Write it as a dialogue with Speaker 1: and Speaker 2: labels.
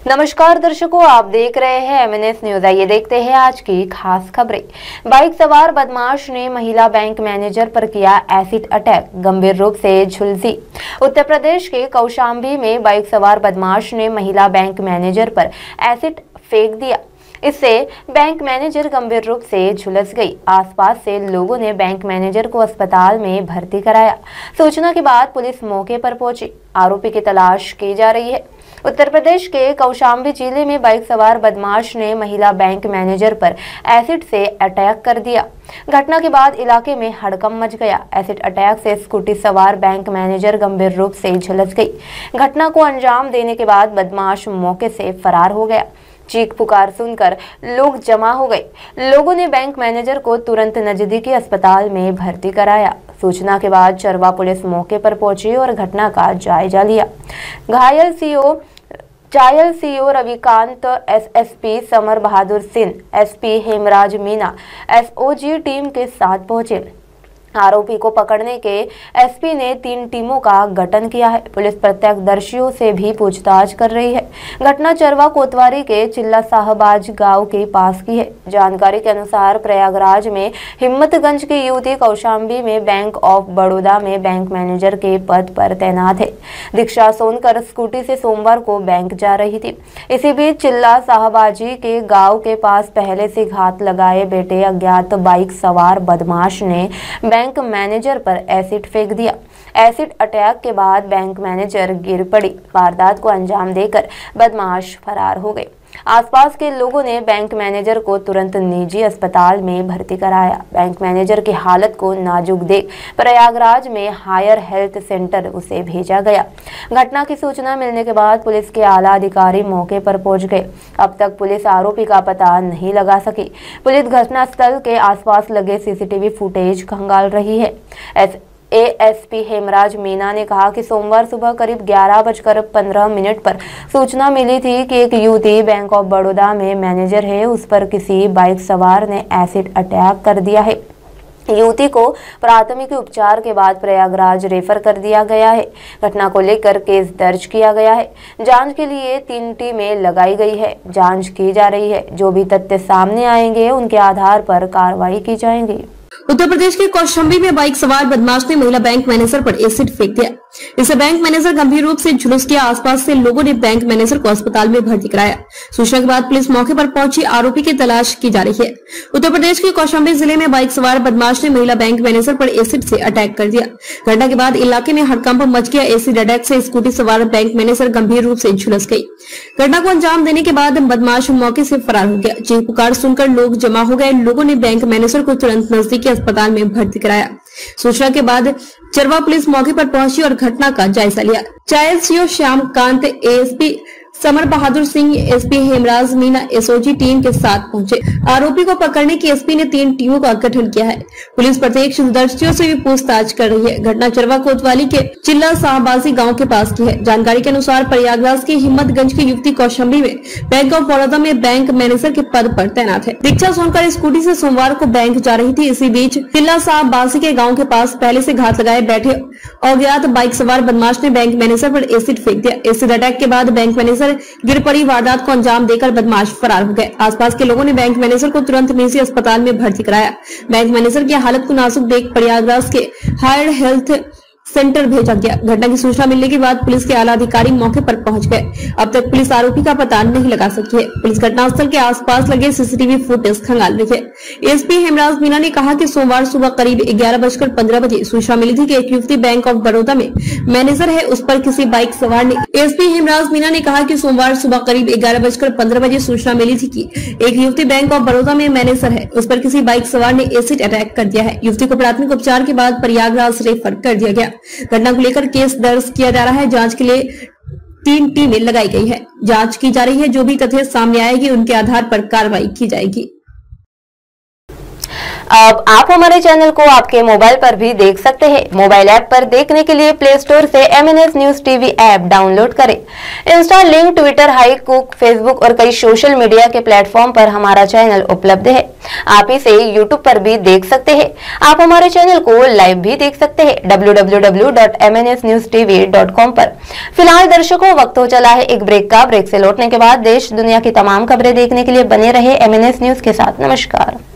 Speaker 1: नमस्कार दर्शकों, आप देख रहे हैं एमएनएस न्यूज। आइए देखते हैं आज की खास खबरें। बाइक सवार बदमाश ने महिला बैंक मैनेजर पर किया एसिड अटैक, गंभीर रूप से झुलसी। उत्तर प्रदेश के कौशाम्बी में बाइक सवार बदमाश ने महिला बैंक मैनेजर पर एसिड फेंक दिया। इससे बैंक मैनेजर गंभीर रूप से झुलस गई। आसपास से लोगों ने बैंक मैनेजर को अस्पताल में भर्ती कराया। सूचना के बाद पुलिस मौके पर पहुंची। आरोपी की तलाश की जा रही है। उत्तर प्रदेश के कौशाम्बी जिले में बाइक सवार बदमाश ने महिला बैंक मैनेजर पर एसिड से अटैक कर दिया। घटना के बाद इलाके में हड़कंप मच गया। एसिड अटैक से स्कूटी सवार बैंक मैनेजर गंभीर रूप से झुलस गई। घटना को अंजाम देने के बाद बदमाश मौके से फरार हो गया। चीख पुकार सुनकर लोग जमा हो गए। लोगों ने बैंक मैनेजर को तुरंत नजदीकी अस्पताल में भर्ती कराया। सूचना के बाद चरवा पुलिस मौके पर पहुंची और घटना का जायजा लिया। घायल CO Ravikant, SSP Samar Bahadur Singh, SP Hemraj Meena SOG team के साथ पहुंचे। आरोपी को पकड़ने के एसपी ने 3 टीमों का गठन किया है। पुलिस प्रत्यक्षदर्शियों से भी पूछताछ कर रही है। घटना चरवा कोतवाली के चिल्ला साहबाज गांव के पास की है। जानकारी के अनुसार प्रयागराज में हिम्मतगंज की युवती कौशाम्बी में बैंक ऑफ बड़ौदा में बैंक मैनेजर के पद पर तैनात है। दीक्षा सोनकर स्कूटी से सोमवार को बैंक जा रही थी। इसी बीच चिल्ला साहबाजी के गाँव के पास पहले से घात लगाए बैठे अज्ञात बाइक सवार बदमाश ने बैंक मैनेजर पर एसिड फेंक दिया। एसिड अटैक के बाद बैंक मैनेजर गिर पड़ी। वारदात को अंजाम देकर बदमाश फरार हो गए। आसपास के लोगों ने बैंक मैनेजर को तुरंत निजी अस्पताल में भर्ती कराया। बैंक मैनेजर की हालत को नाजुक देख प्रयागराज में हायर हेल्थ सेंटर उसे भेजा गया। घटना की सूचना मिलने के बाद पुलिस के आला अधिकारी मौके पर पहुंच गए। अब तक पुलिस आरोपी का पता नहीं लगा सकी। पुलिस घटनास्थल के आसपास लगे सीसीटीवी फुटेज खंगाल रही है। एएसपी हेमराज मीना ने कहा कि सोमवार सुबह करीब 11:15 पर सूचना मिली थी कि एक युवती बैंक ऑफ बड़ौदा में मैनेजर है, उस पर किसी बाइक सवार ने एसिड अटैक कर दिया है। युवती को प्राथमिक उपचार के बाद प्रयागराज रेफर कर दिया गया है। घटना को लेकर केस दर्ज किया गया है। जांच के लिए 3 टीमें लगाई गई है। जांच की जा रही है। जो भी तथ्य सामने आएंगे उनके आधार पर कार्रवाई की जाएगी।
Speaker 2: उत्तर प्रदेश के कौशाम्बी में बाइक सवार बदमाश ने महिला बैंक मैनेजर पर एसिड फेंक दिया। इससे बैंक मैनेजर गंभीर रूप से झुलस गया। आसपास से लोगों ने बैंक मैनेजर को अस्पताल में भर्ती कराया। सूचना के बाद पुलिस मौके पर पहुंची। आरोपी की तलाश की जा रही है। उत्तर प्रदेश के कौशाम्बी जिले में बाइक सवार बदमाश ने महिला बैंक मैनेजर पर एसिड से अटैक कर दिया। घटना के बाद इलाके में हड़कंप मच गया। एसिड अटैक से स्कूटी सवार बैंक मैनेजर गंभीर रूप से झुलस गई। घटना को अंजाम देने के बाद बदमाश मौके से फरार हो गया। चीख पुकार सुनकर लोग जमा हो गए। लोगों ने बैंक मैनेजर को तुरंत नजदीकी अस्पताल में भर्ती कराया। सूचना के बाद चरवा पुलिस मौके पर पहुंची और घटना का जायजा लिया। चायल CO Shyamkant, ASP Samar Bahadur Singh, SP Hemraj Meena SOG team के साथ पहुंचे। आरोपी को पकड़ने की एसपी ने 3 टीमों का गठन किया है। पुलिस प्रत्यक्षदर्शियों से भी पूछताछ कर रही है। घटना चरवा कोतवाली के चिल्ला साहबाजी गांव के पास की है। जानकारी के अनुसार प्रयागराज की हिम्मतगंज की युवती कौशाम्बी में बैंक ऑफ बड़ौदा में बैंक मैनेजर के पद पर तैनात है। दीक्षा सोनकर स्कूटी से सोमवार को बैंक जा रही थी। इसी बीच चिल्ला साहबाजी के गाँव के पास पहले से घात लगाए बैठे अज्ञात बाइक सवार बदमाश ने बैंक मैनेजर पर एसिड फेंक दिया। एसिड अटैक के बाद बैंक मैनेजर गिर पड़ी। वारदात को अंजाम देकर बदमाश फरार हो गए। आसपास के लोगों ने बैंक मैनेजर को तुरंत निजी अस्पताल में भर्ती कराया। बैंक मैनेजर की हालत को नाजुक देख प्रयागराज के हायर हेल्थ सेंटर भेजा गया। घटना की सूचना मिलने के बाद पुलिस के आला अधिकारी मौके पर पहुंच गए। अब तक पुलिस आरोपी का पता नहीं लगा सकी है। पुलिस घटनास्थल के आसपास लगे सीसीटीवी फुटेज खंगाल रही है। एसपी हेमराज मीना ने कहा कि सोमवार सुबह करीब 11:15 बजे सूचना मिली थी कि एक युवती बैंक ऑफ बड़ौदा में मैनेजर है, उस पर किसी बाइक सवार ने एसपी हेमराज मीना ने कहा कि सोमवार सुबह करीब 11:15 बजे सूचना मिली थी कि एक युवती बैंक ऑफ बड़ौदा में मैनेजर है, उस पर किसी बाइक सवार ने एसिड अटैक कर दिया है। युवती को प्राथमिक उपचार के बाद प्रयागराज रेफर कर दिया गया। घटना को लेकर केस दर्ज किया जा रहा है। जांच के लिए 3 टीमें लगाई गई है। जांच की जा रही है। जो भी तथ्य सामने आएगी उनके आधार पर कार्रवाई की जाएगी।
Speaker 1: अब आप हमारे चैनल को आपके मोबाइल पर भी देख सकते हैं। मोबाइल ऐप पर देखने के लिए प्ले स्टोर से MNS news TV app download करें। इंस्टा, लिंक, ट्विटर, हाइकूक, फेसबुक और कई सोशल मीडिया के प्लेटफॉर्म पर हमारा चैनल उपलब्ध है। आप इसे यूट्यूब पर भी देख सकते हैं। आप हमारे चैनल को लाइव भी देख सकते हैं www.mnsnewstv.com पर। फिलहाल दर्शकों, वक्त हो चला है एक ब्रेक का। ब्रेक से लौटने के बाद देश दुनिया की तमाम खबरें देखने के लिए बने रहे MNS न्यूज के साथ। नमस्कार।